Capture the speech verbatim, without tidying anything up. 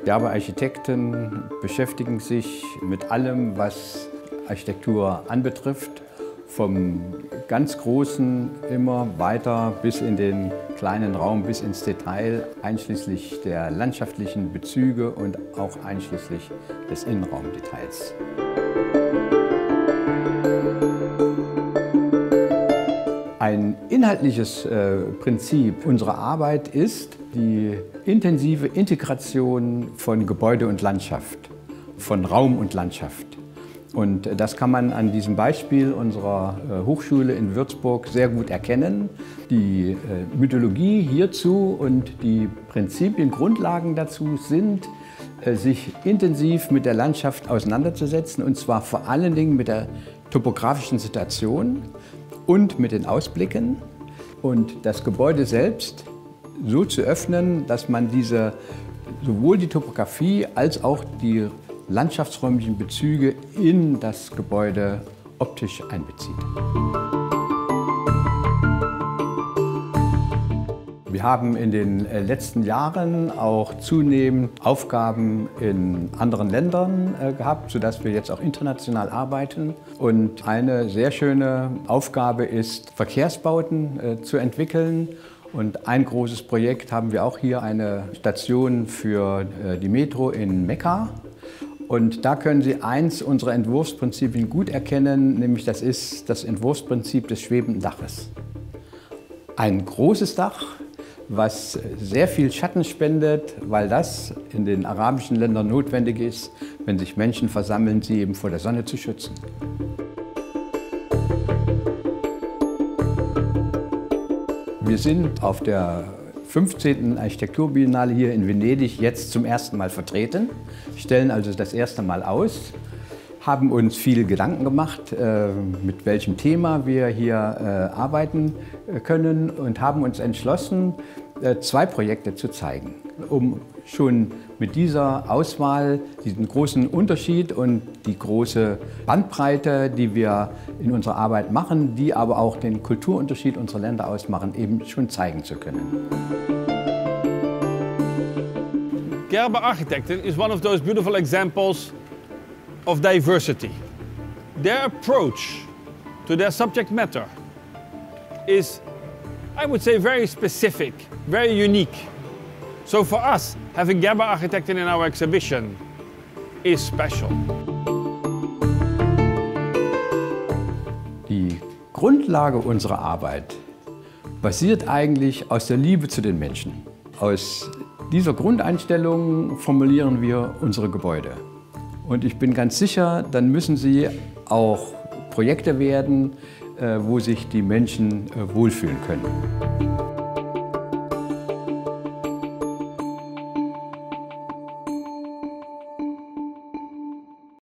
Gerber Architekten beschäftigen sich mit allem, was Architektur anbetrifft, vom ganz Großen immer weiter bis in den kleinen Raum, bis ins Detail, einschließlich der landschaftlichen Bezüge und auch einschließlich des Innenraumdetails. Ein inhaltliches äh, Prinzip unserer Arbeit ist die intensive Integration von Gebäude und Landschaft, von Raum und Landschaft. Und das kann man an diesem Beispiel unserer äh, Hochschule in Würzburg sehr gut erkennen. Die äh, Mythologie hierzu und die Prinzipien, Grundlagen dazu sind, äh, sich intensiv mit der Landschaft auseinanderzusetzen, und zwar vor allen Dingen mit der topografischen Situation und mit den Ausblicken, und das Gebäude selbst so zu öffnen, dass man diese, sowohl die Topografie als auch die landschaftsräumlichen Bezüge in das Gebäude optisch einbezieht. Wir haben in den letzten Jahren auch zunehmend Aufgaben in anderen Ländern gehabt, sodass wir jetzt auch international arbeiten. Und eine sehr schöne Aufgabe ist, Verkehrsbauten zu entwickeln. Und ein großes Projekt haben wir auch hier, eine Station für die Metro in Mekka. Und da können Sie eins unserer Entwurfsprinzipien gut erkennen, nämlich das ist das Entwurfsprinzip des schwebenden Daches. Ein großes Dach, was sehr viel Schatten spendet, weil das in den arabischen Ländern notwendig ist, wenn sich Menschen versammeln, sie eben vor der Sonne zu schützen. Wir sind auf der fünfzehnten Architekturbiennale hier in Venedig jetzt zum ersten Mal vertreten, stellen also das erste Mal aus, haben uns viele Gedanken gemacht, äh, mit welchem Thema wir hier äh, arbeiten können, und haben uns entschlossen, äh, zwei Projekte zu zeigen, um schon mit dieser Auswahl diesen großen Unterschied und die große Bandbreite, die wir in unserer Arbeit machen, die aber auch den Kulturunterschied unserer Länder ausmachen, eben schon zeigen zu können. Gerber Architekten is one of those beautiful examples of diversity. Their approach to their subject matter is, I would say, very specific, very unique. So for us, having Gerber Architekten in our exhibition is special. Die Grundlage unserer Arbeit basiert eigentlich aus der Liebe zu den Menschen. Aus dieser Grundeinstellung formulieren wir unsere Gebäude. Und ich bin ganz sicher, dann müssen sie auch Projekte werden, wo sich die Menschen wohlfühlen können.